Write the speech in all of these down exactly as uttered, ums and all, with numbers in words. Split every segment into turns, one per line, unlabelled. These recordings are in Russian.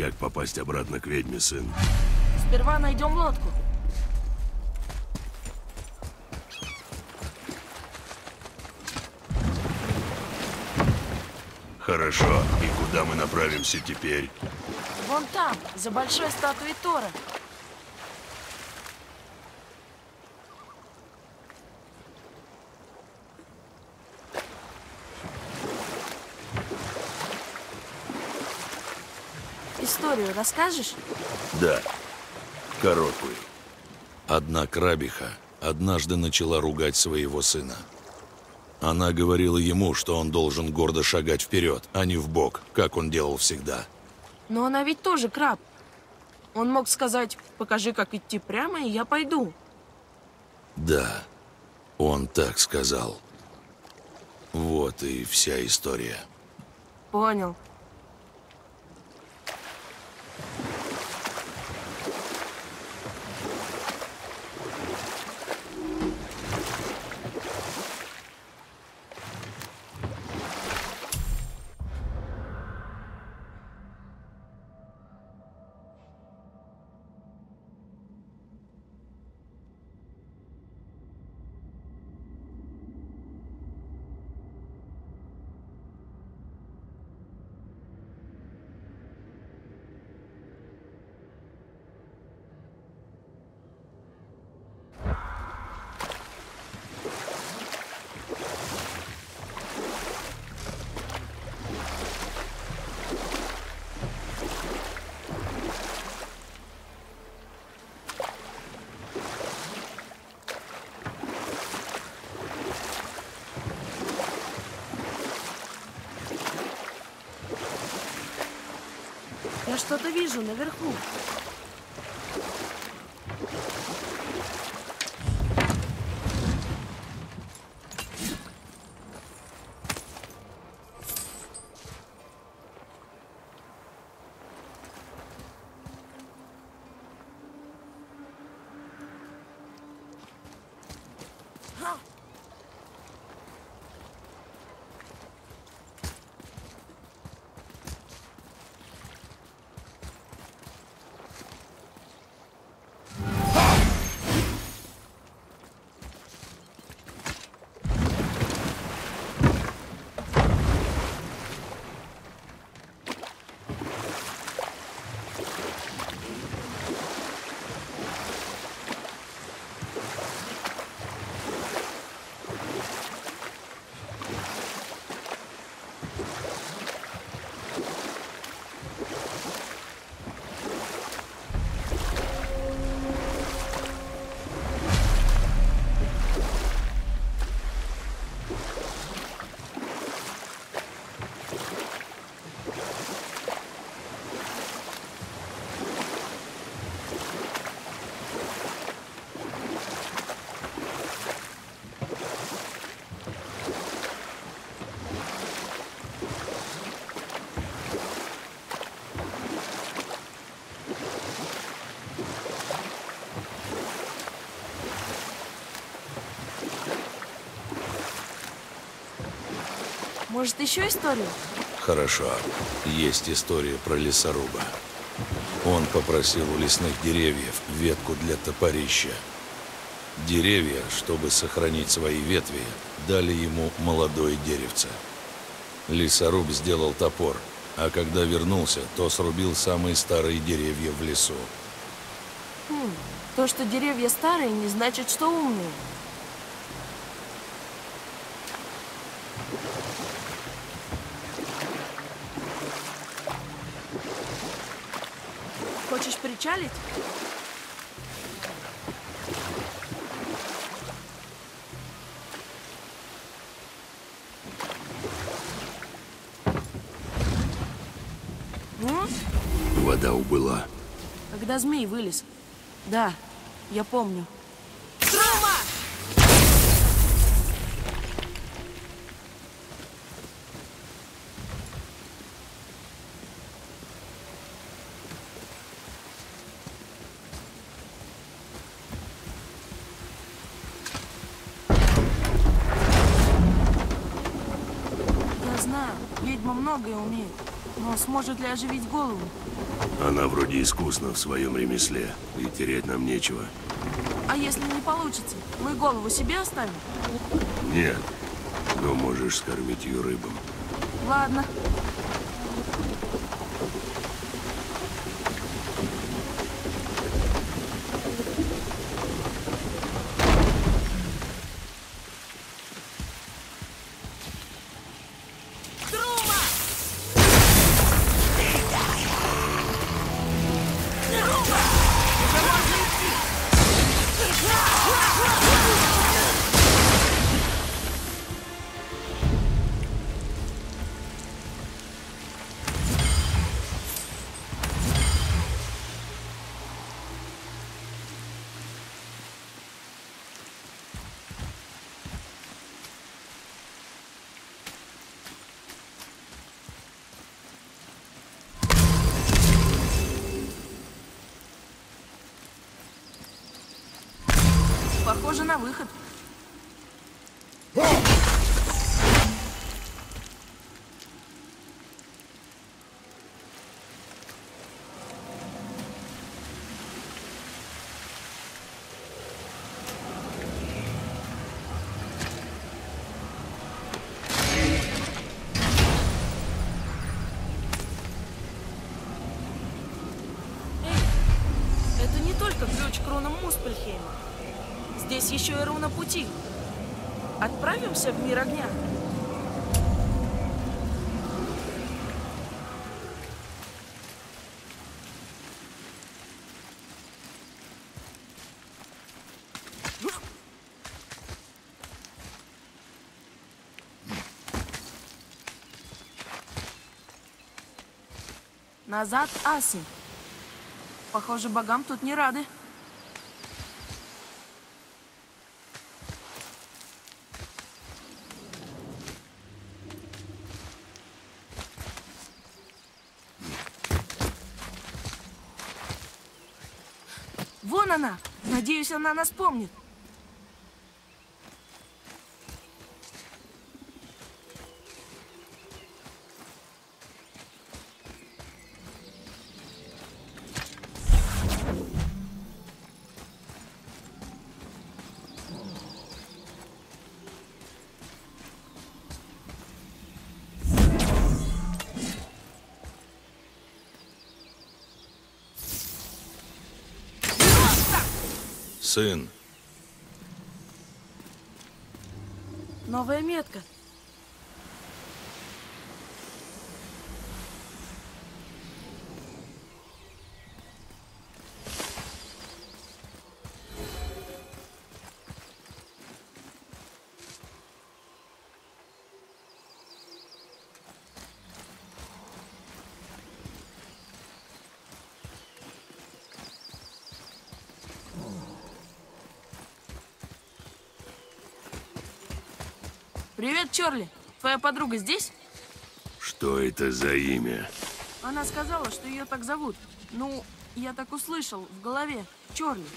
Как попасть обратно к ведьме, сын?
Сперва найдем лодку.
Хорошо. И куда мы направимся теперь?
Вон там, за большой статуей Тора. Историю расскажешь?
Да. Короткую.
Одна крабиха однажды начала ругать своего сына. Она говорила ему, что он должен гордо шагать вперед, а не вбок, как он делал всегда.
Но она ведь тоже краб. Он мог сказать: покажи, как идти прямо, и я пойду.
Да, он так сказал. Вот и вся история.
Понял. Я что-то вижу наверху. Может, еще историю?
Хорошо. Есть история про лесоруба. Он попросил у лесных деревьев ветку для топорища. Деревья, чтобы сохранить свои ветви, дали ему молодое деревце. Лесоруб сделал топор, а когда вернулся, то срубил самые старые деревья в лесу.
Хм, то, что деревья старые, не значит, что умные. Хочешь причалить? М?
Вода убыла.
Когда змей вылез. Да, я помню. Я знаю, ведьма многое умеет. Но сможет ли оживить голову?
Она вроде искусна в своем ремесле, и терять нам нечего.
А если не получится, мы голову себе оставим?
Нет, но можешь скормить ее рыбам.
Ладно. Похоже на выход. Эй, это не только ключ к рунам Муспельхейма. Здесь еще и руна пути. Отправимся в мир огня. Назад, Аси. Похоже, богам тут не рады. Вон она! Надеюсь, она нас помнит.
Сын,
Новая метка. Привет, Чорли. Твоя подруга здесь?
Что это за имя?
Она сказала, что ее так зовут. Ну, я так услышал в голове. Чорли.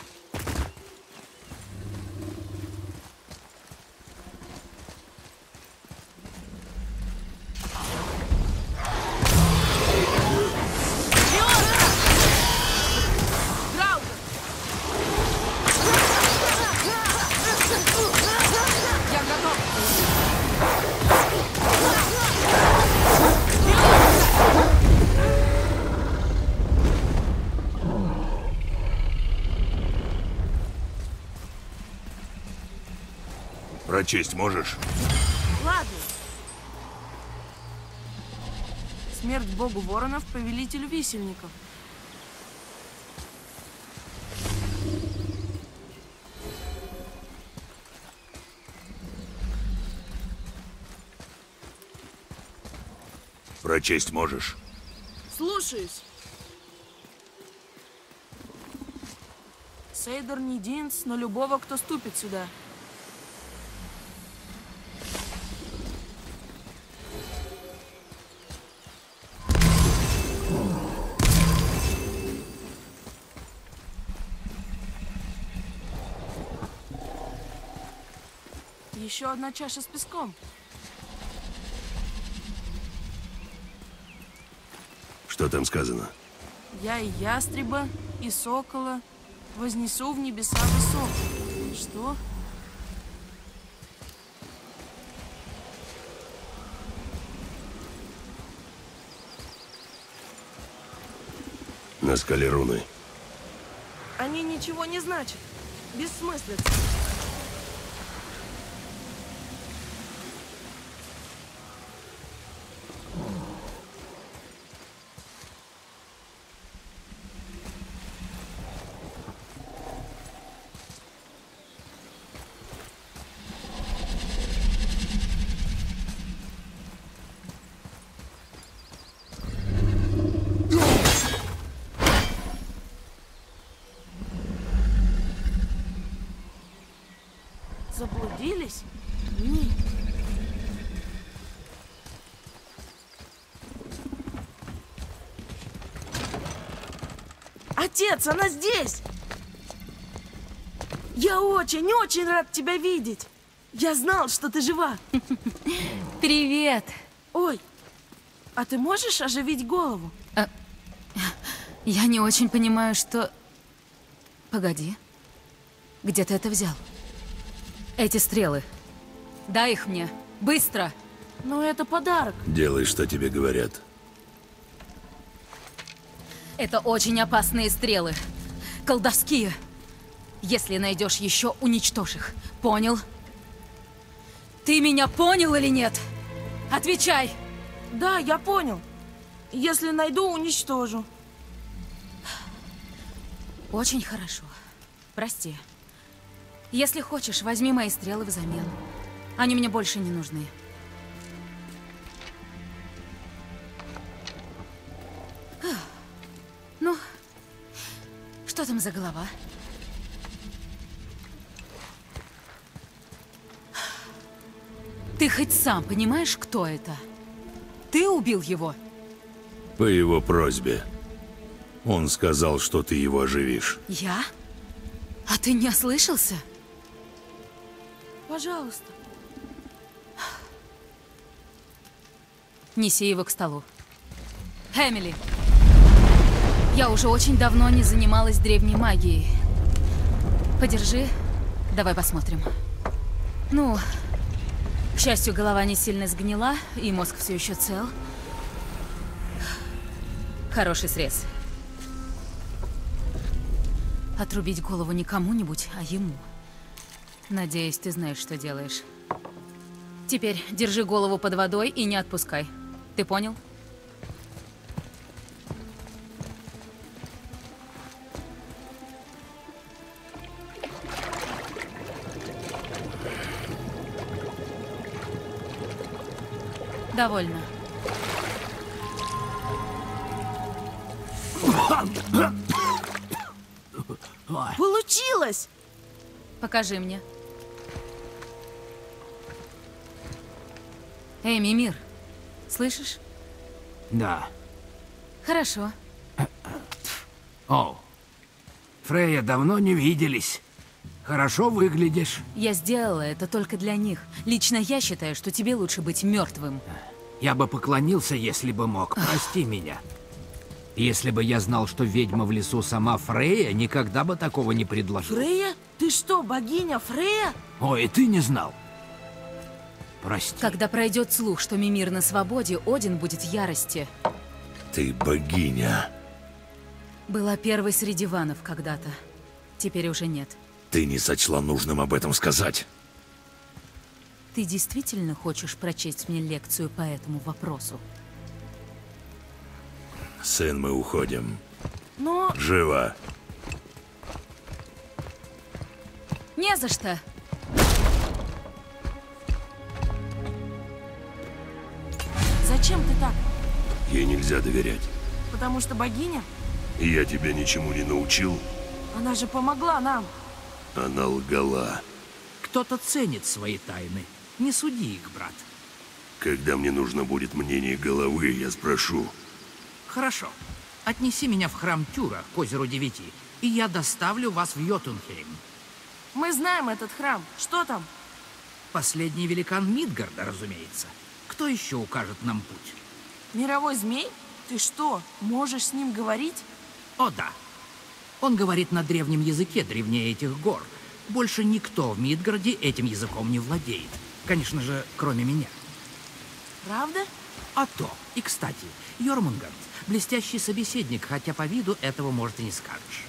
Прочесть можешь?
Ладно. Смерть богу воронов, повелителю висельников.
Прочесть можешь?
Слушаюсь. Сейдор не динс на любого, кто ступит сюда. Еще одна чаша с песком.
Что там сказано?
Я и ястреба, и сокола вознесу в небеса высоко. Что?
На скале руны.
Они ничего не значат. Бессмыслица. Заблудились? Нет. Отец, она здесь! Я очень-очень рад тебя видеть. Я знал, что ты жива.
Привет.
Ой, а ты можешь оживить голову?
А, я не очень понимаю, что... Погоди. Где ты это взял? Эти стрелы. Дай их мне. Быстро.
Ну, это подарок.
Делай, что тебе говорят.
Это очень опасные стрелы. Колдовские. Если найдешь еще, уничтожь их. Понял? Ты меня понял или нет? Отвечай!
Да, я понял. Если найду, уничтожу.
Очень хорошо. Прости. Если хочешь, возьми мои стрелы взамен. Они мне больше не нужны. Ну, что там за голова? Ты хоть сам понимаешь, кто это? Ты убил его?
По его просьбе. Он сказал, что ты его оживишь.
Я? А ты не ослышался?
Пожалуйста.
Неси его к столу. Эмили, я уже очень давно не занималась древней магией. Подержи, давай посмотрим. Ну, к счастью, голова не сильно сгнила, и мозг все еще цел. Хороший срез. Отрубить голову не кому-нибудь, а ему. Надеюсь, ты знаешь, что делаешь. Теперь держи голову под водой и не отпускай. Ты понял? Довольно.
Получилось!
Покажи мне. Эй, Мимир, слышишь?
Да.
Хорошо.
О, Фрейя, давно не виделись. Хорошо выглядишь.
Я сделала это только для них. Лично я считаю, что тебе лучше быть мертвым.
Я бы поклонился, если бы мог. Прости меня. Если бы я знал, что ведьма в лесу сама Фрейя, никогда бы такого не предложил.
Фрейя? Ты что, богиня Фрейя?
Ой, и ты не знал. Прости.
Когда пройдет слух, что Мимир на свободе, Один будет в ярости.
Ты богиня.
Была первой среди ванов когда-то. Теперь уже нет.
Ты не сочла нужным об этом сказать.
Ты действительно хочешь прочесть мне лекцию по этому вопросу?
Сын, мы уходим.
Но...
Живо.
Не за что.
Зачем ты так?
Ей нельзя доверять.
Потому что богиня?
И я тебя ничему не научил.
Она же помогла нам.
Она лгала.
Кто-то ценит свои тайны. Не суди их, брат.
Когда мне нужно будет мнение головы, я спрошу.
Хорошо. Отнеси меня в храм Тюра к озеру Девяти, и я доставлю вас в Йотунхейм.
Мы знаем этот храм. Что там?
Последний великан Мидгарда, разумеется. Кто еще укажет нам путь?
Мировой змей? Ты что, можешь с ним говорить?
О да. Он говорит на древнем языке, древнее этих гор. Больше никто в Мидгарде этим языком не владеет. Конечно же, кроме меня.
Правда?
А то. И, кстати, Йормунгард — блестящий собеседник, хотя по виду этого, может, и не скажешь.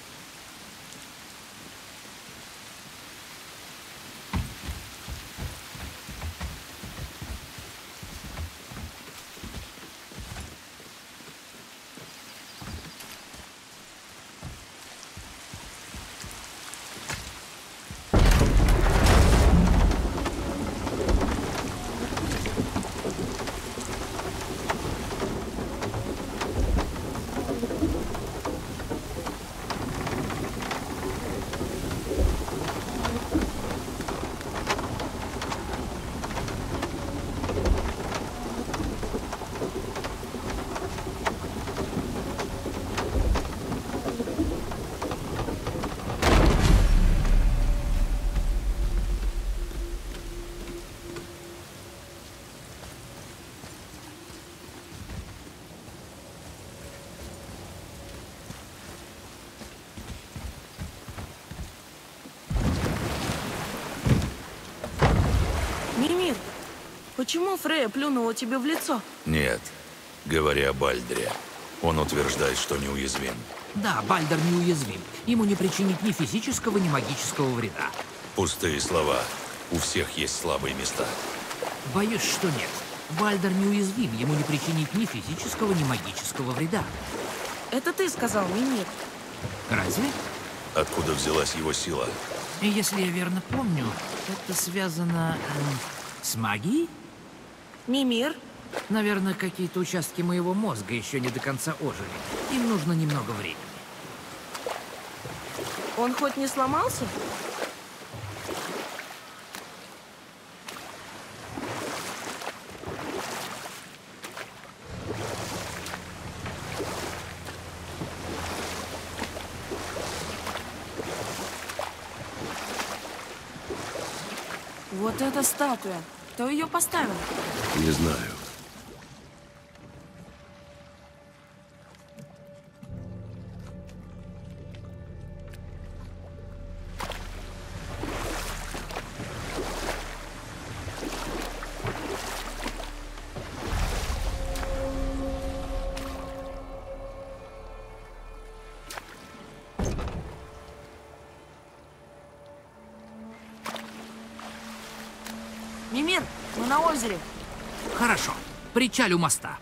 Мимир, почему Фрея плюнула тебе в лицо?
Нет, говоря о Бальдре, он утверждает, что неуязвим.
Да, Бальдер неуязвим. Ему не причинить ни физического, ни магического вреда.
Пустые слова. У всех есть слабые места.
Боюсь, что нет. Бальдер неуязвим. Ему не причинить ни физического, ни магического вреда.
Это ты сказал, Мимир.
Разве?
Откуда взялась его сила?
И если я верно помню, это связано эм, с магией?
Мимир,
Наверное, какие-то участки моего мозга еще не до конца ожили. Им нужно немного времени.
он хоть не сломался? Вот эта статуя. Кто ее поставил?
Не знаю.
Мимир, мы на озере.
Хорошо. Причаль у моста.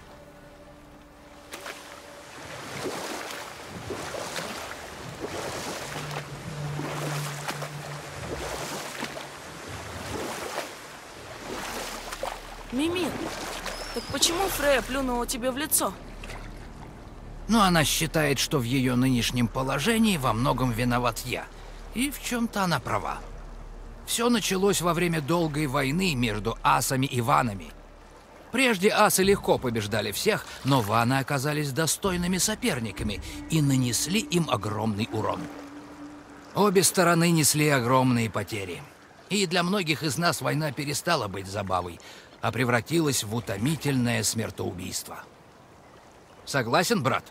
Мимир, так почему Фрея плюнула тебе в лицо?
Но она считает, что в ее нынешнем положении во многом виноват я. И в чем-то она права. Все началось во время долгой войны между асами и ванами. Прежде асы легко побеждали всех, но ваны оказались достойными соперниками и нанесли им огромный урон. Обе стороны несли огромные потери. И для многих из нас война перестала быть забавой, а превратилась в утомительное смертоубийство. Согласен, брат?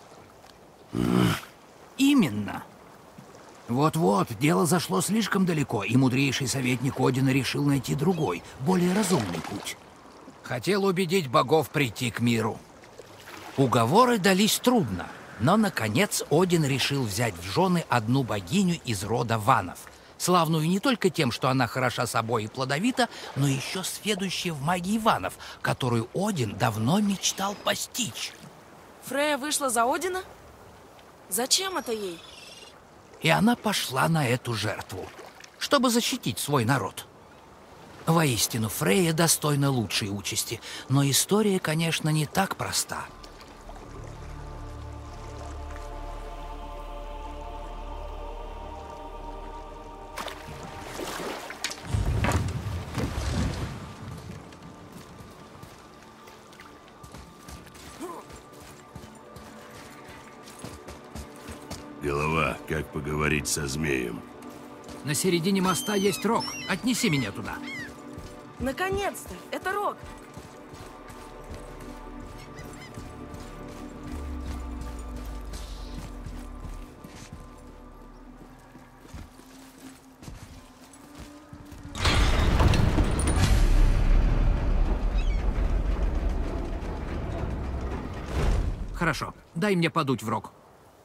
Именно. Вот-вот, дело зашло слишком далеко, и мудрейший советник Одина решил найти другой, более разумный путь. Хотел убедить богов прийти к миру. Уговоры дались трудно, но, наконец, Один решил взять в жены одну богиню из рода ванов, славную не только тем, что она хороша собой и плодовита, но еще сведущая в магии ванов, которую Один давно мечтал постичь.
Фрея вышла за Одина? Зачем это ей?
И она пошла на эту жертву, чтобы защитить свой народ. Воистину, Фрея достойна лучшей участи, но история, конечно, не так проста.
Голова, как поговорить со змеем?
На середине моста есть рог. Отнеси меня туда.
Наконец-то! Это Рок!
Хорошо, дай мне подуть в рог.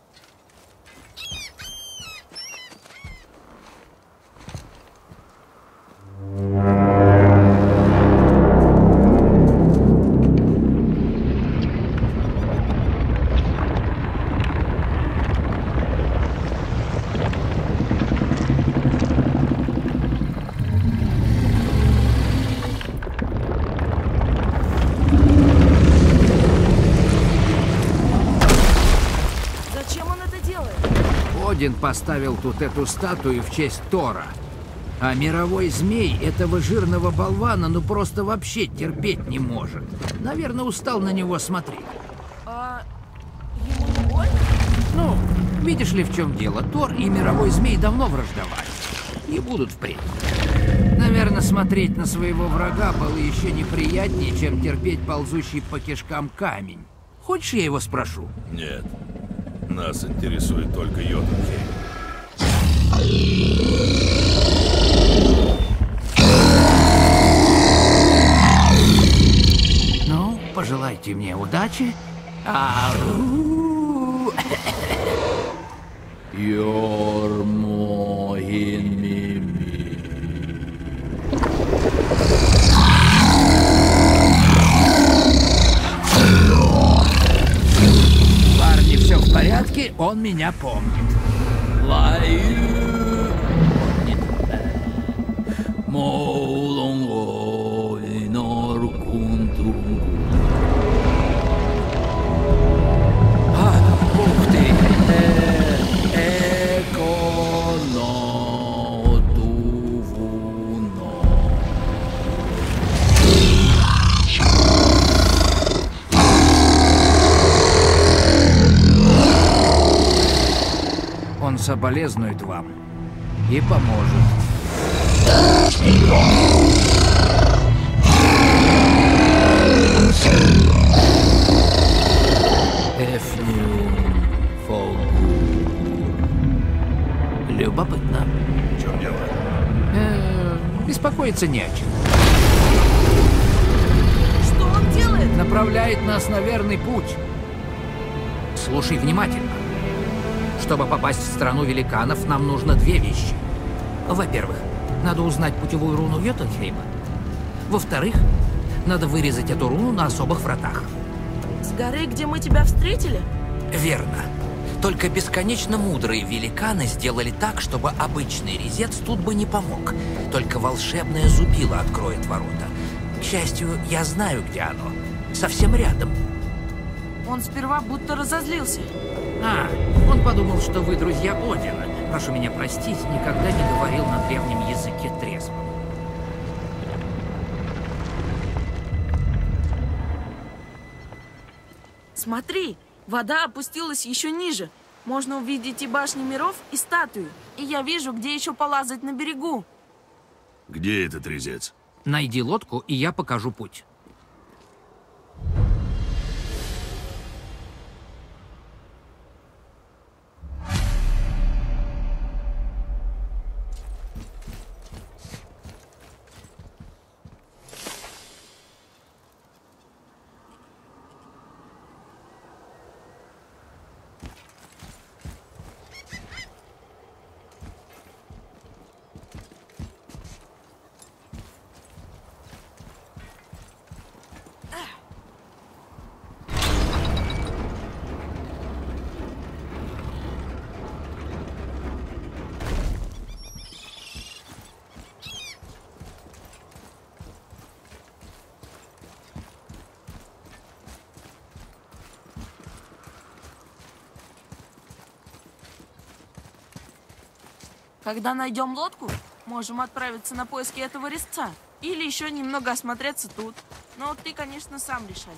Один поставил тут эту статую в честь Тора. А мировой змей этого жирного болвана ну просто вообще терпеть не может. Наверное, устал на него смотреть.
А ему не больно?
Ну, видишь ли, в чем дело? Тор и мировой змей давно враждовали. И будут впредь. Наверное, смотреть на своего врага было еще неприятнее, чем терпеть ползущий по кишкам камень. Хочешь, я его спрошу?
Нет. Нас интересует только Йотунхейм.
Ну, пожелайте мне удачи. Ау! Парни, все в порядке, он меня помнит. Ух ты! Он соболезнует вам и поможет. Любопытно.
В чем дело?
Э, беспокоиться не о чем.
Что он делает?
Направляет нас на верный путь. Слушай внимательно. Чтобы попасть в страну великанов, нам нужно две вещи. Во-первых, надо узнать путевую руну Йотунхейма. Во-вторых, надо вырезать эту руну на особых вратах.
С горы, где мы тебя встретили?
Верно. Только бесконечно мудрые великаны сделали так, чтобы обычный резец тут бы не помог. Только волшебное зубило откроет ворота. К счастью, я знаю, где оно. Совсем рядом.
Он сперва будто разозлился.
А, он подумал, что вы друзья Одина. Прошу меня простить, никогда не говорил на древнем языке трезвым.
Смотри, вода опустилась еще ниже. Можно увидеть и башни миров, и статую. И я вижу, где еще полазать на берегу.
Где этот резец?
Найди лодку, и я покажу путь.
Когда найдем лодку, можем отправиться на поиски этого резца. Или еще немного осмотреться тут. Но ты, конечно, сам решай.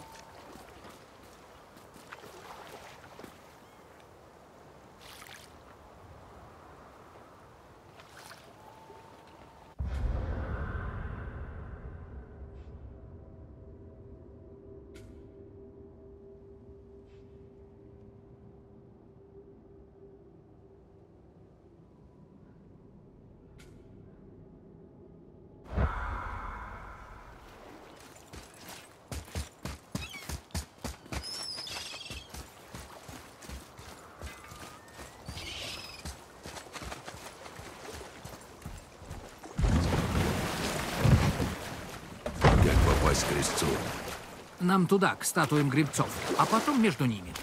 попасть к резцу?
Нам туда, к статуям гребцов, а потом между ними.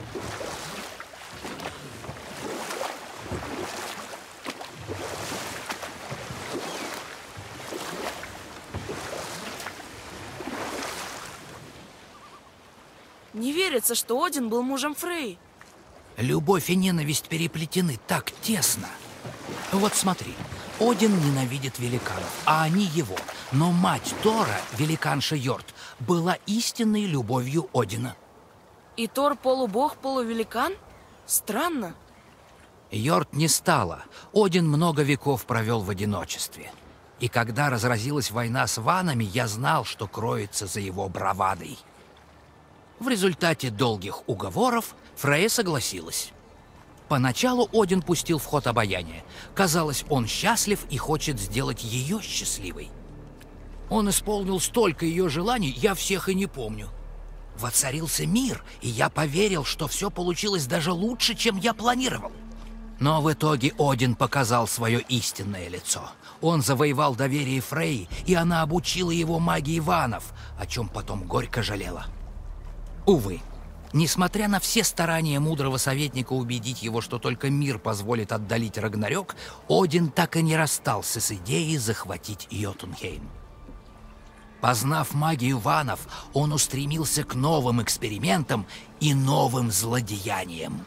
Не верится, что Один был мужем Фрей.
Любовь и ненависть переплетены так тесно. Вот смотри, Один ненавидит великанов, а они его. Но мать Тора, великанша Йорт, была истинной любовью Одина.
И Тор полубог, полувеликан? Странно.
Йорт не стало. Один много веков провел в одиночестве. И когда разразилась война с ванами, я знал, что кроется за его бравадой. В результате долгих уговоров Фрейя согласилась. Поначалу Один пустил в ход обаяние. Казалось, он счастлив и хочет сделать ее счастливой. Он исполнил столько ее желаний, я всех и не помню. Воцарился мир, и я поверил, что все получилось даже лучше, чем я планировал. Но в итоге Один показал свое истинное лицо. Он завоевал доверие Фрейи, и она обучила его магии ванов, о чем потом горько жалела. Увы, несмотря на все старания мудрого советника убедить его, что только мир позволит отдалить Рагнарёк, Один так и не расстался с идеей захватить Йотунхейм. Познав магию ванов, он устремился к новым экспериментам и новым злодеяниям.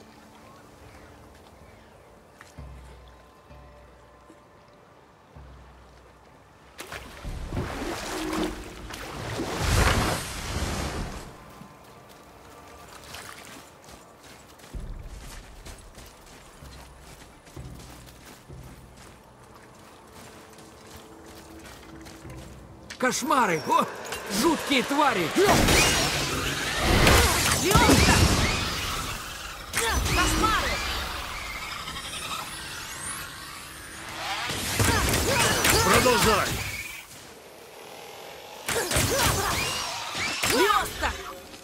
Кошмары! О, жуткие твари!
Лёнка! Кошмары!
Продолжай!
Лёнка!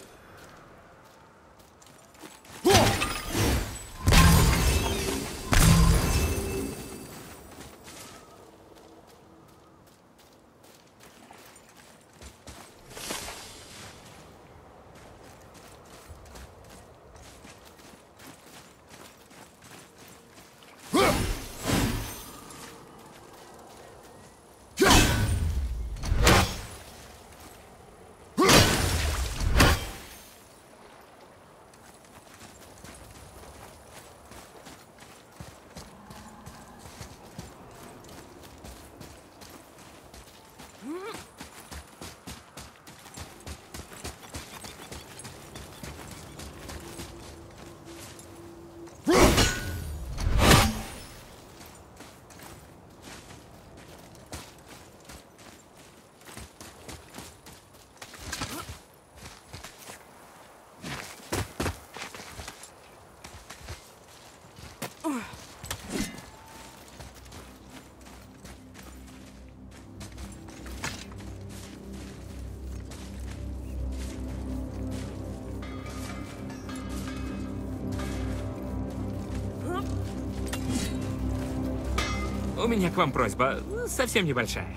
У меня к вам просьба, совсем небольшая.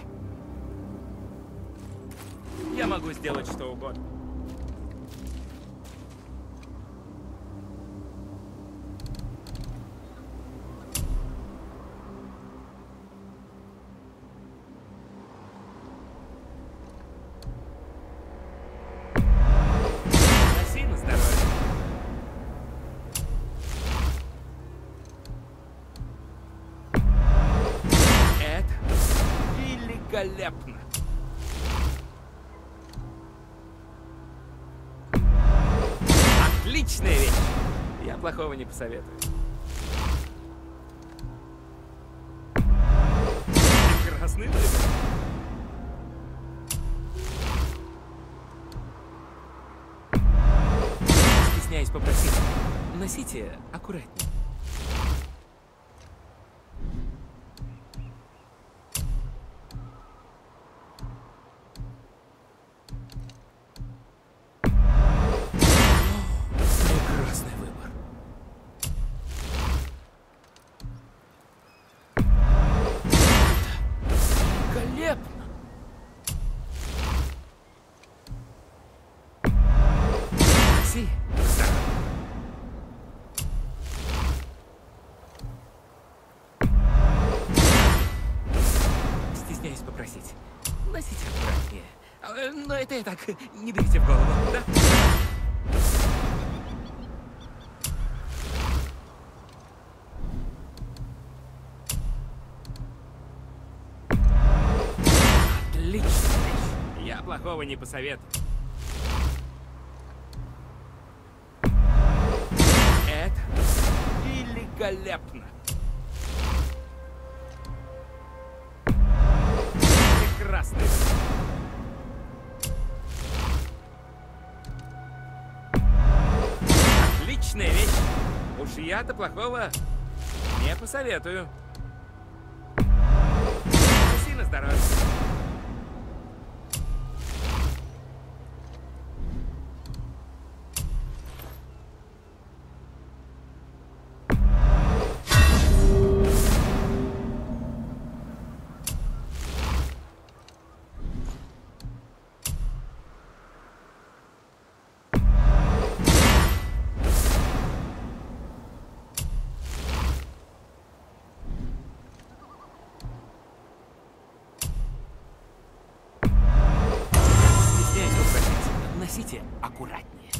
Я могу сделать что угодно. Носи на здоровье. Великолепно! Отличная вещь! Я плохого не посоветую. Прекрасный выбор. Стесняюсь попросить, носите аккуратнее. Носи. Осторожно. Стесняюсь попросить. Носите аккуратнее. А, Но это и так, не берите в голову, да? Отлично. Я плохого не посоветую. Это великолепно. Прекрасный. Отличная вещь. Уж я-то плохого не посоветую. Носи на здоровье. Носите аккуратнее.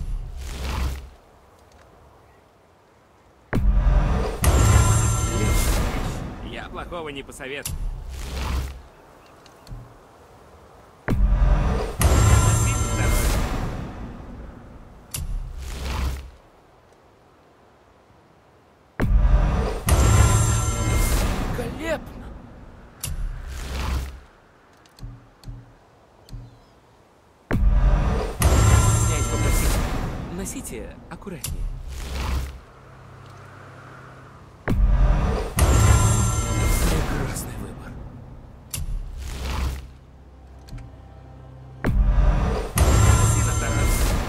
Отличная вещь. Я плохого не посоветую. Носи на здоровье. Великолепно. Носите аккуратнее. Прекрасный выбор. Носи на здоровье.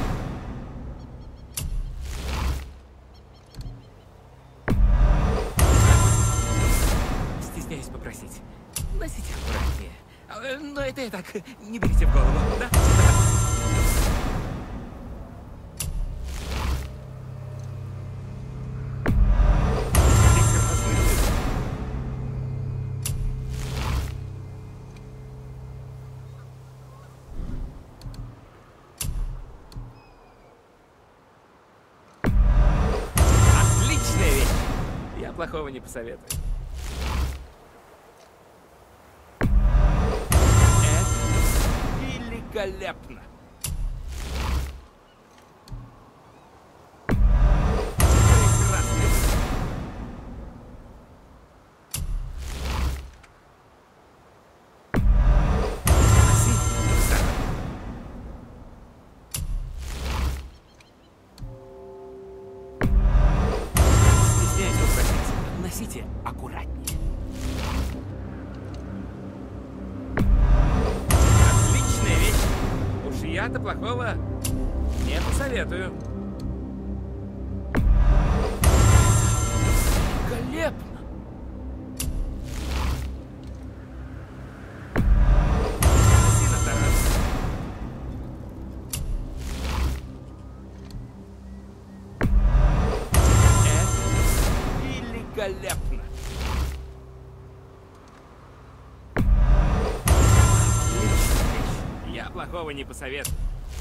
Стесняюсь попросить. Носите аккуратнее. А, Но это и так, не берите в голову, да? Плохого не посоветую. Это великолепно. Прекрасно. Носи. Стесняюсь попросить. Носите аккуратнее. Отличная вещь. Уж я-то плохого не посоветую. Великолепно. Носи на здоровье. Это великолепно. Отличная вещь. Я плохого не посоветую.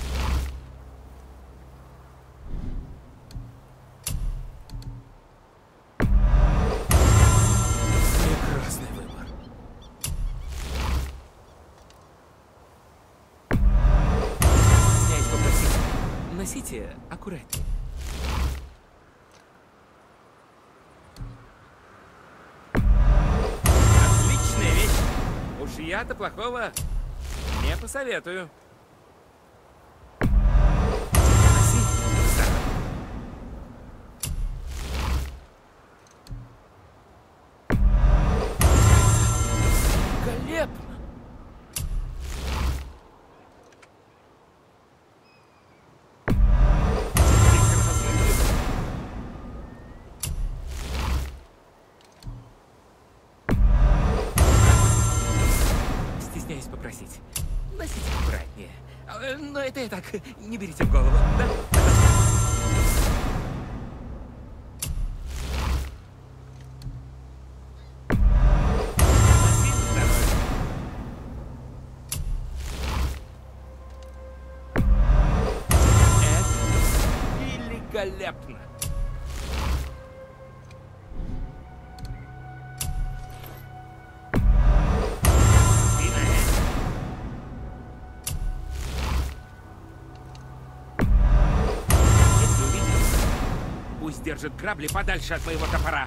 Прекрасный выбор. Стесняюсь попросить. Носите аккуратнее. Отличная вещь. Уж я-то плохого не посоветую. Носи. Великолепно. Прекрасный выбор. Стесняюсь попросить. Носите аккуратнее. А, Но это и так, не берите в голову, да? великолепно! Если увидишь, пусть держит грабли подальше от моего топора.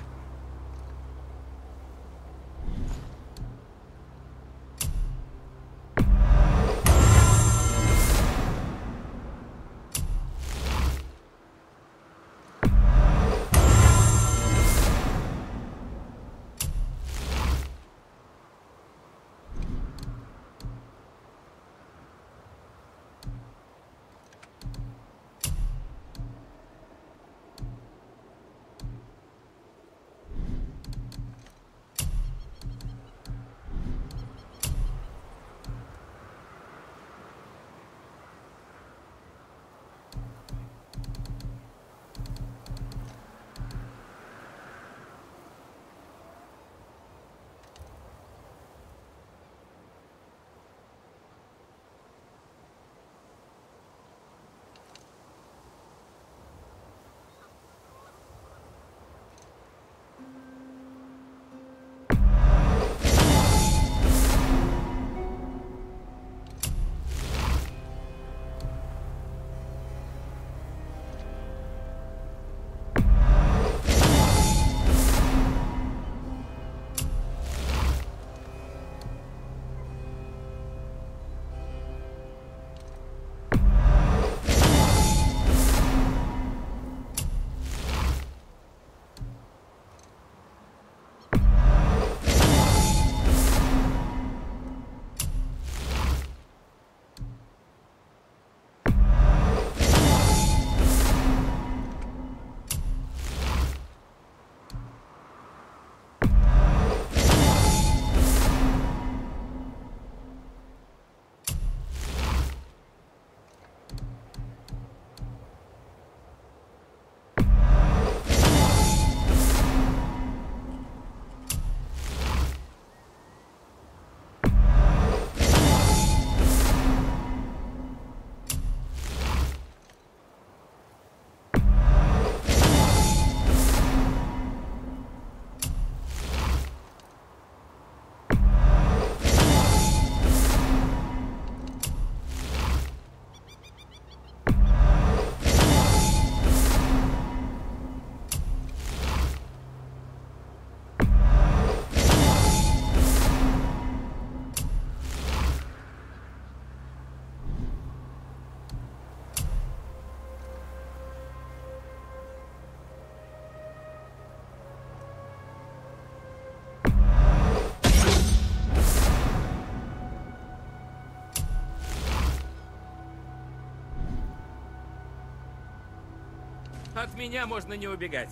От меня можно не убегать.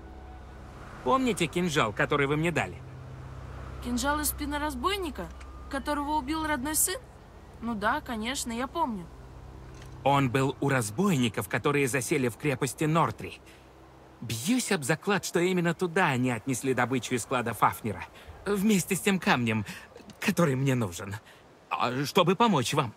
Помните кинжал, который вы мне дали?
Кинжал из спины разбойника, которого убил родной сын? Ну да, конечно, я помню.
Он был у разбойников, которые засели в крепости Нортри. Бьюсь об заклад, что именно туда они отнесли добычу из склада Фафнира. Вместе с тем камнем, который мне нужен. Чтобы помочь вам.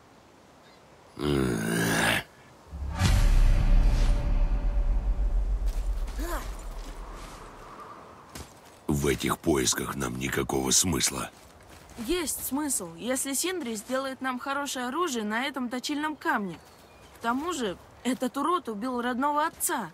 В этих поисках нам никакого смысла.
Есть смысл, если Синдри сделает нам хорошее оружие на этом точильном камне. К тому же, этот урод убил родного отца.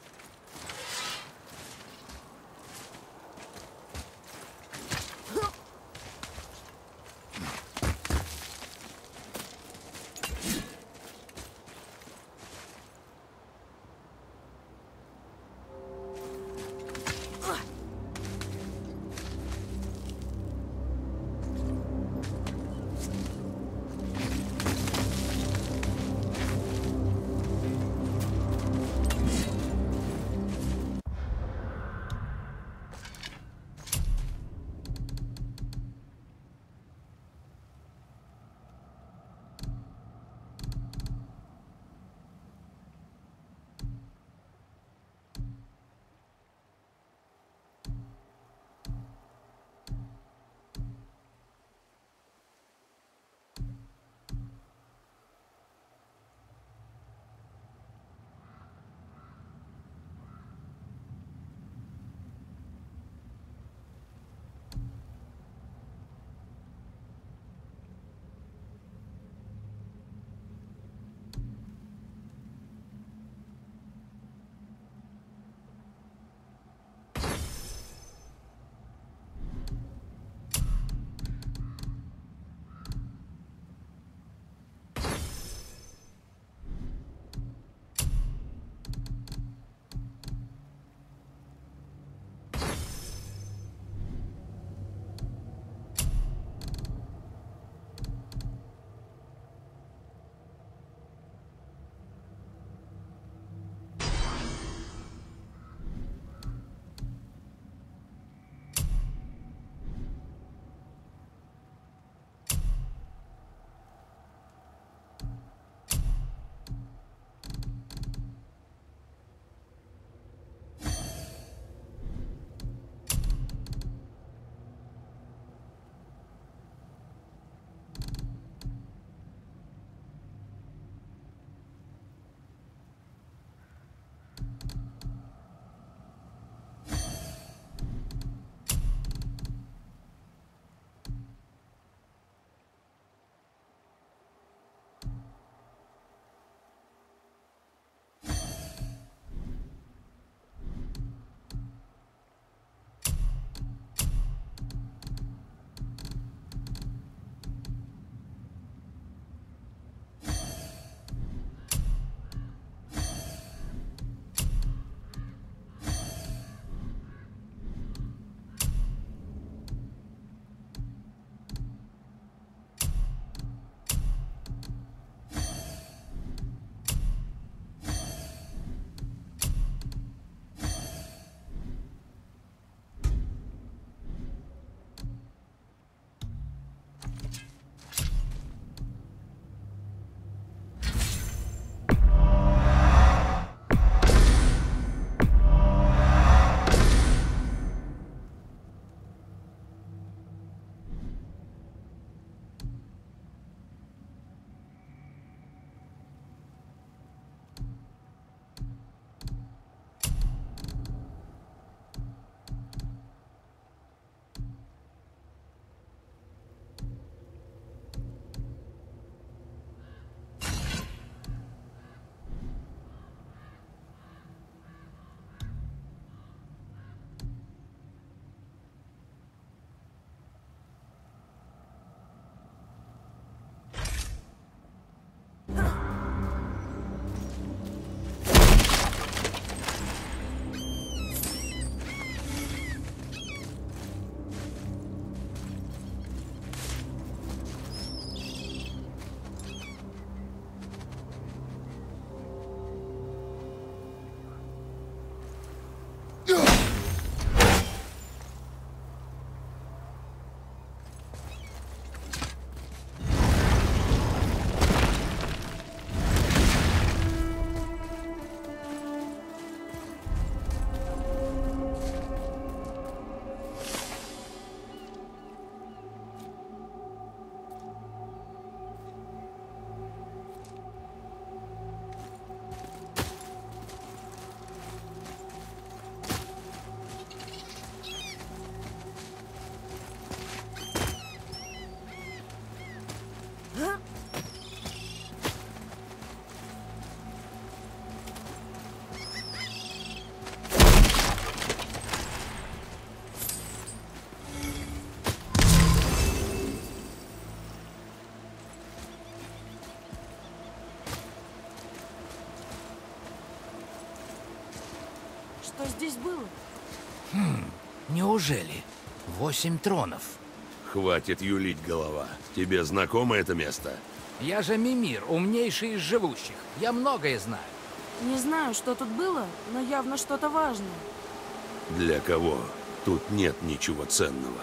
Что здесь было?
Хм, неужели? Восемь тронов.
Хватит юлить, голова. Тебе знакомо это место?
Я же Мимир, умнейший из живущих. Я многое знаю.
Не знаю, что тут было, но явно что-то важное.
Для кого? Тут нет ничего ценного.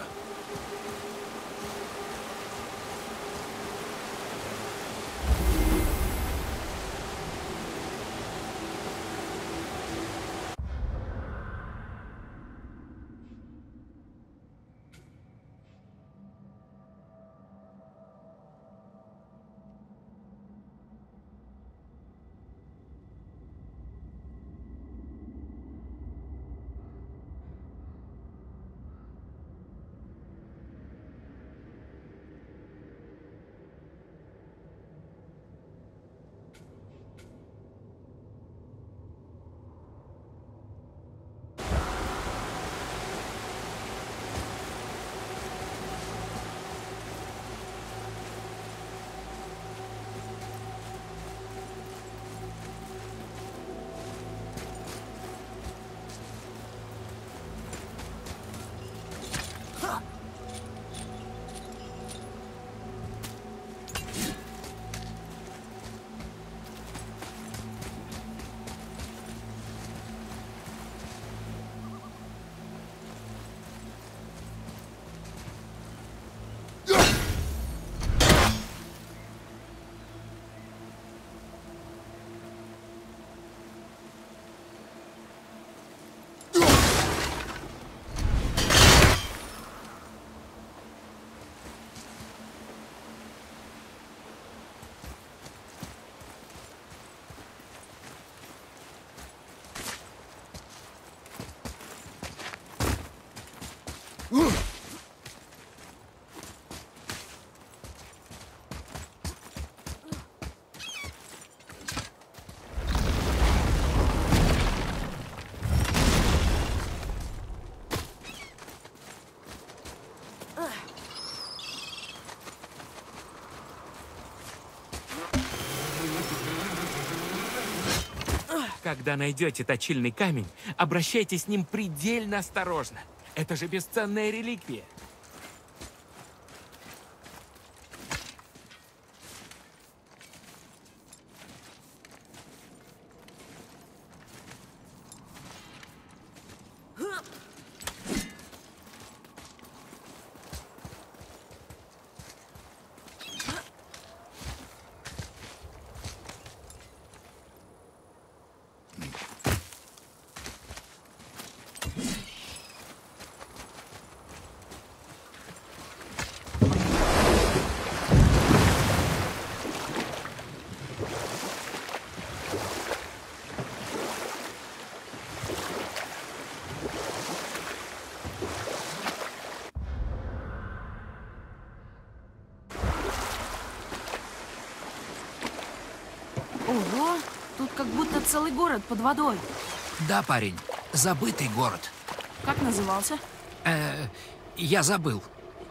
Когда найдете точильный камень, обращайтесь с ним предельно осторожно. Это же бесценная реликвия.
Ого, тут как будто целый город под водой.
Да, парень, забытый город.
Как назывался?
Э, я забыл.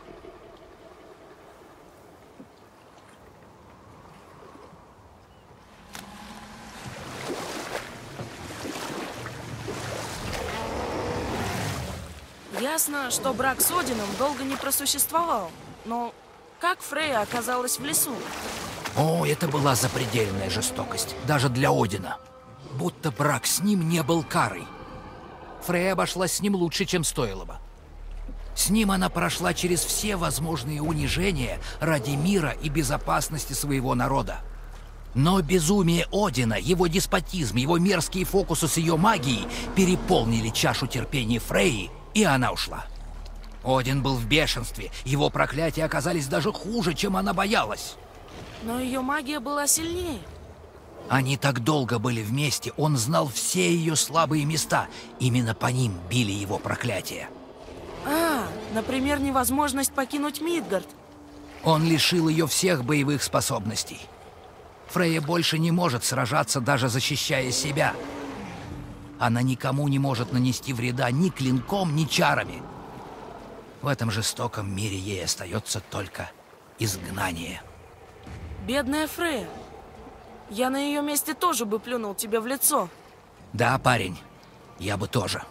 Ясно, что брак с Одином долго не просуществовал. Но как Фрейя оказалась в лесу?
О, это была запредельная жестокость, даже для Одина. Будто брак с ним не был карой. Фрейя обошлась с ним лучше, чем стоило бы. С ним она прошла через все возможные унижения ради мира и безопасности своего народа. Но безумие Одина, его деспотизм, его мерзкие фокусы с ее магией переполнили чашу терпения Фрейи, и она ушла. Один был в бешенстве, его проклятия оказались даже хуже, чем она боялась.
Но ее магия была сильнее.
Они так долго были вместе, он знал все ее слабые места. Именно по ним били его проклятия.
А, например, невозможность покинуть Мидгард.
Он лишил ее всех боевых способностей. Фрейя больше не может сражаться, даже защищая себя. Она никому не может нанести вреда ни клинком, ни чарами. В этом жестоком мире ей остается только изгнание.
Бедная Фрейя. Я на ее месте тоже бы плюнул тебе в лицо.
Да, парень. Я бы тоже.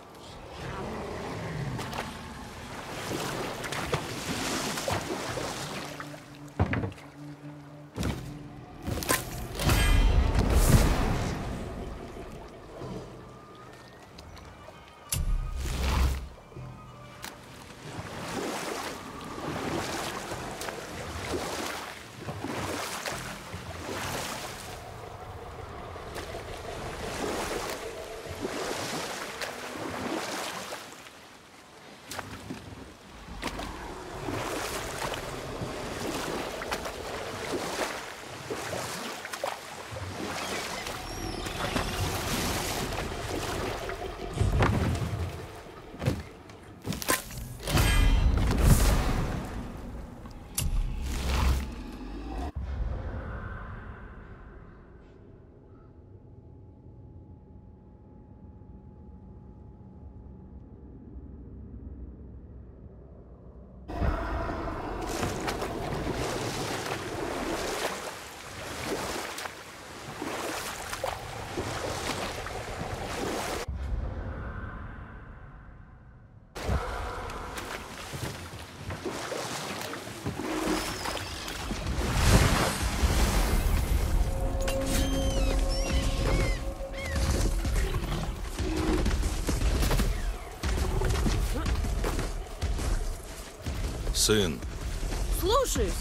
Сын.
Слушаюсь.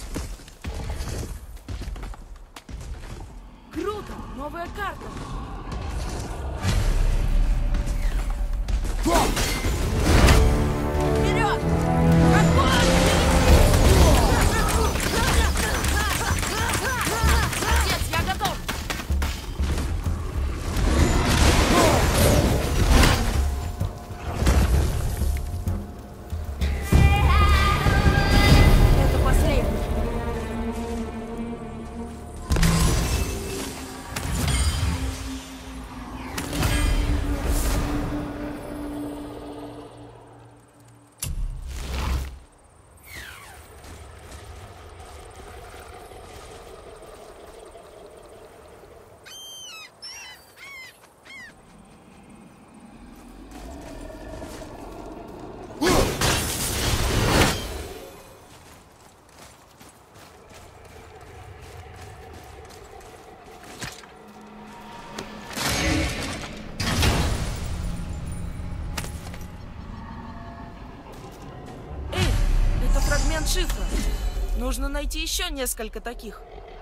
Круто! Новая карта. Вперед! Отбой! Отец, я готов! Это последний. Это фрагмент шифра. Нужно найти еще несколько таких.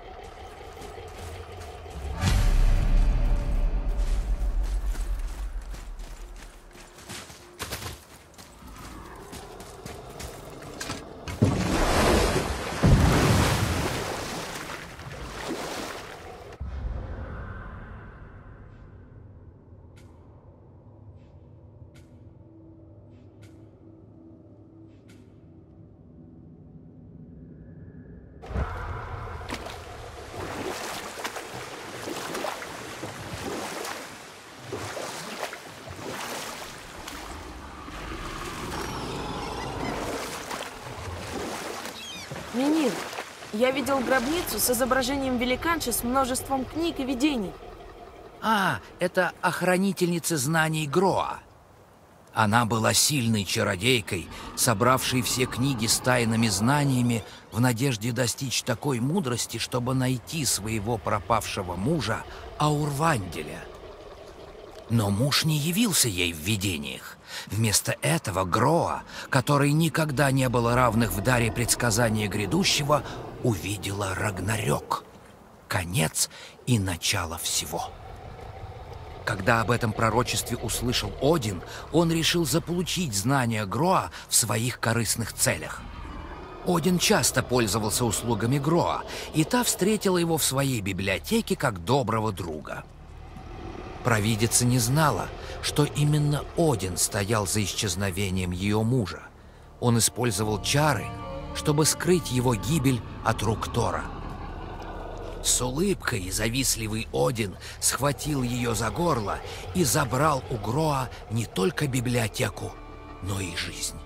Минир, я видел гробницу с изображением великанши с множеством книг и видений.
А, это охранительница знаний Гроа. Она была сильной чародейкой, собравшей все книги с тайными знаниями в надежде достичь такой мудрости, чтобы найти своего пропавшего мужа Аурванделя. Но муж не явился ей в видениях. Вместо этого Гроа, которой никогда не было равных в даре предсказания грядущего, увидела Рагнарёк. Конец и начало всего. Когда об этом пророчестве услышал Один, он решил заполучить знания Гроа в своих корыстных целях. Один часто пользовался услугами Гроа, и та встретила его в своей библиотеке как доброго друга. Провидица не знала, что именно Один стоял за исчезновением ее мужа. Он использовал чары, чтобы скрыть его гибель от рук Тора. С улыбкой завистливый Один схватил ее за горло и забрал у Гроа не только библиотеку, но и жизнь.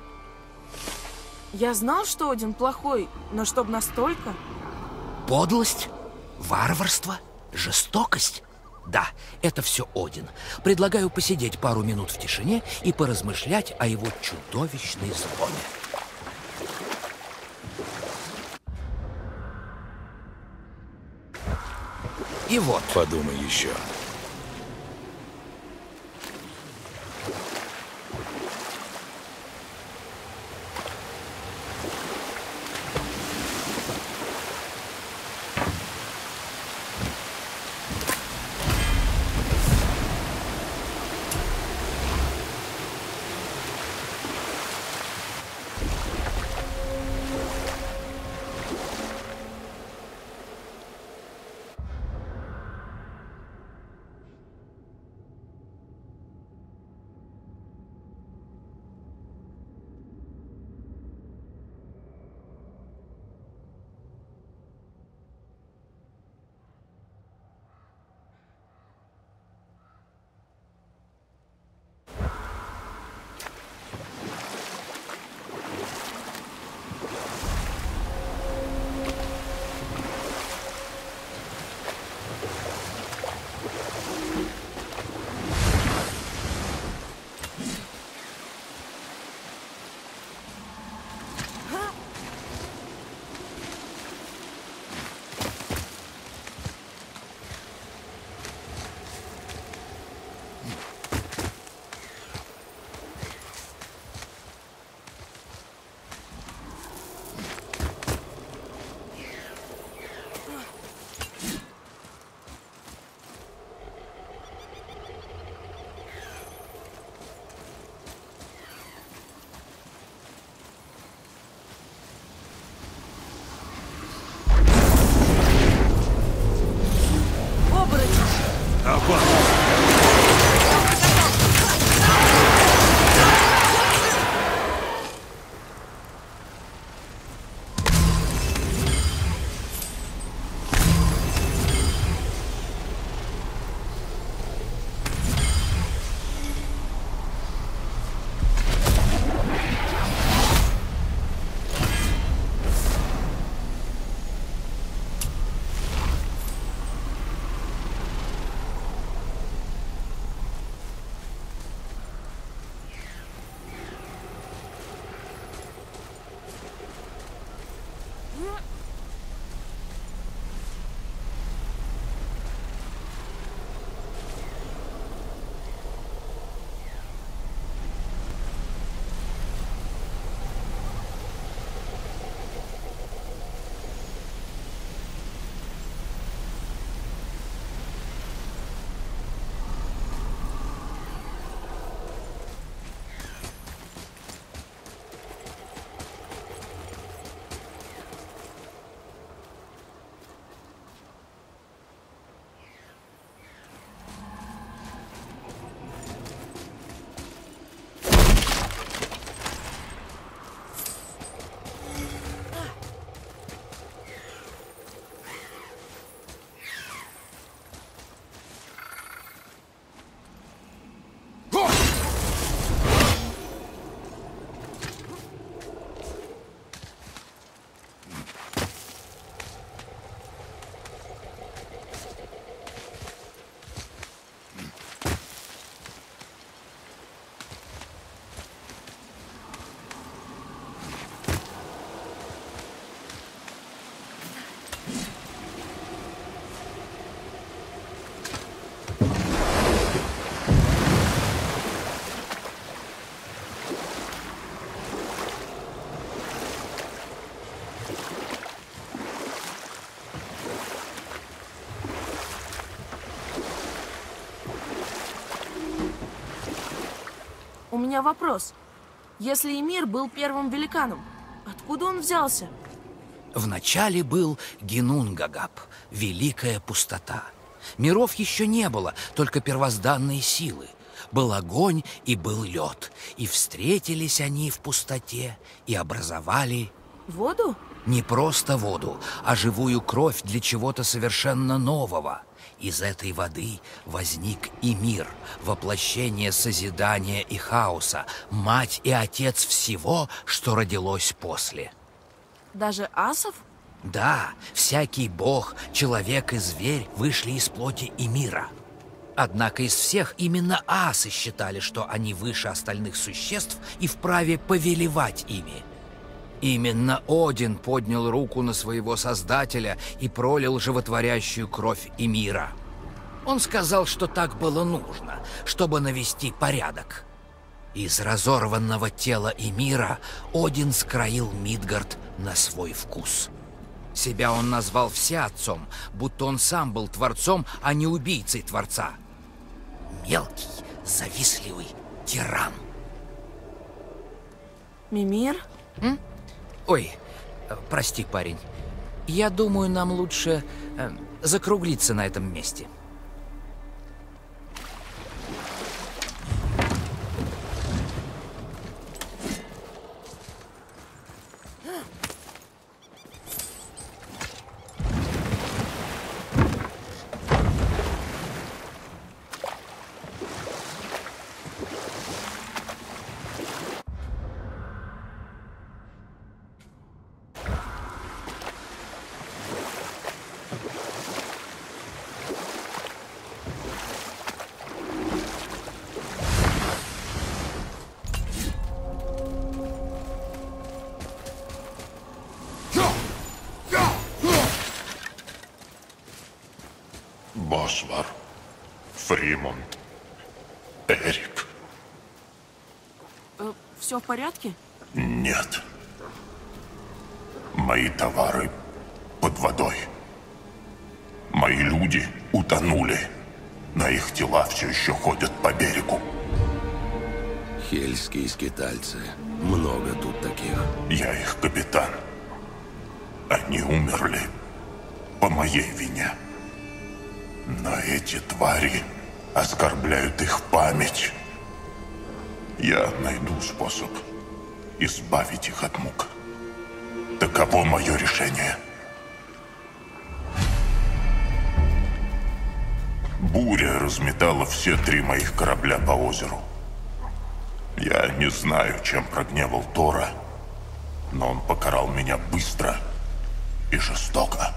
Я знал, что Один плохой, но чтоб настолько...
Подлость, варварство, жестокость. Да, это все Один. Предлагаю посидеть пару минут в тишине и поразмышлять о его чудовищной злобе. И вот.
Подумай еще.
У меня вопрос. Если Эмир был первым великаном, откуда он взялся?
Вначале был Генунгагап, великая пустота. Миров еще не было, только первозданные силы. Был огонь и был лед, и встретились они в пустоте и образовали...
Воду?
Не просто воду, а живую кровь для чего-то совершенно нового. Из этой воды возник и мир, воплощение созидания и хаоса, мать и отец всего, что родилось после.
Даже асов?
Да, всякий бог, человек и зверь вышли из плоти и мира. Однако из всех именно асы считали, что они выше остальных существ и вправе повелевать ими. Именно Один поднял руку на своего создателя и пролил животворящую кровь Эмира. Он сказал, что так было нужно, чтобы навести порядок. Из разорванного тела Эмира Один скроил Мидгард на свой вкус. Себя он назвал всеотцом, будто он сам был творцом, а не убийцей творца. Мелкий, завистливый тиран.
Мимир?
М? Ой, прости, парень. Я думаю, нам лучше э, закруглиться на этом месте.
Босвар, Фримон, Эрик.
Э, все в порядке?
Нет. Мои товары под водой. Мои люди утонули. На их тела все еще ходят по берегу.
Хельские скитальцы. Много тут таких.
Я их капитан. Они умерли по моей вине. Но эти твари оскорбляют их память. Я найду способ избавить их от мук. Таково мое решение. Буря разметала все три моих корабля по озеру. Я не знаю, чем прогневал Тора, но он покарал меня быстро и жестоко.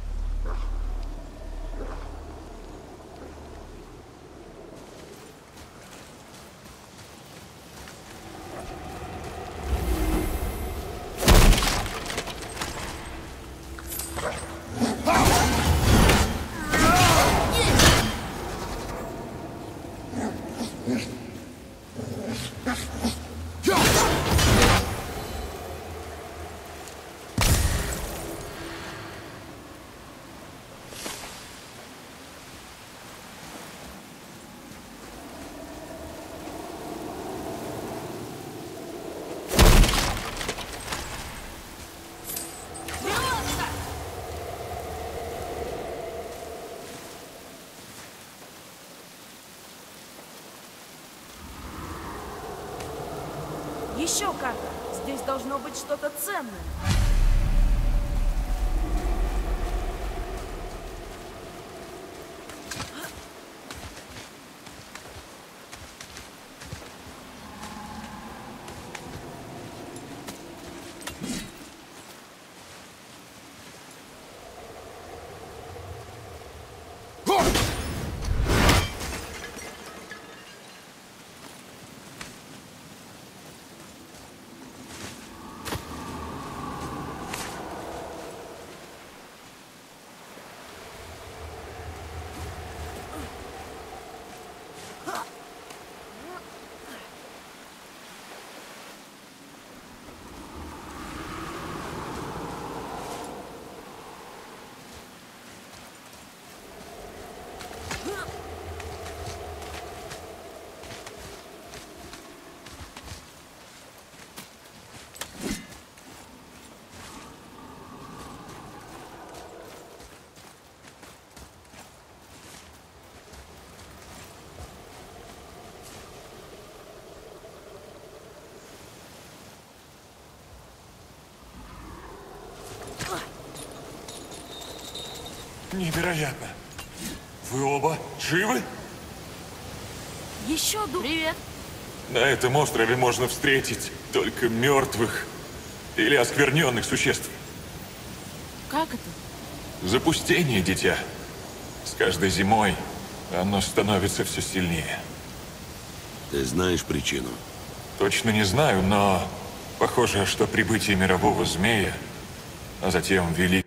Еще как! Здесь должно быть что-то ценное.
Невероятно. Вы оба живы?
Еще ду... Привет.
На этом острове можно встретить только мертвых или оскверненных существ.
Как это?
Запустение, дитя. С каждой зимой
Оно становится все сильнее.
Ты знаешь причину?
Точно не знаю, но похоже, что прибытие мирового змея, а затем великий